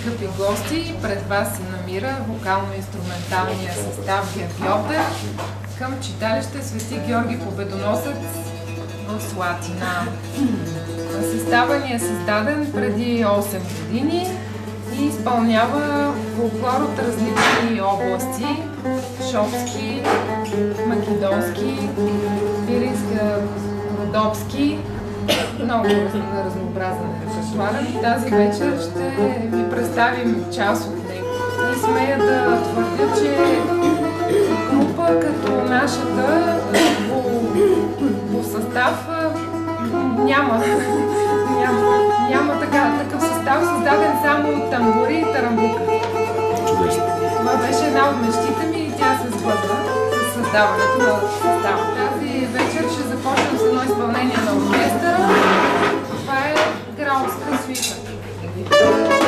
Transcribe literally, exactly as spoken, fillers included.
скъпи гости, пред вас се намира вокално-инструменталния състав Гергьовден към читалище Свети Георги Победоносец в Слатина. Съставът ни е създаден преди осем години и изпълнява фолклор от различни области: шопски, македонски, пирински, родопски. Много разнообразен репертуар. Тази вечер ще ви представим част от него. И смея да твърдя, че група като нашата по, по състав няма. няма, няма така, такъв състав, създаден само от тамбури и тарамбука. Чудесно. Това беше една от мечтите ми и тя се сбъдва с създаването на състава. Тази вечер ще започнем с едно изпълнение на оркестъра. Това е Граузка суита.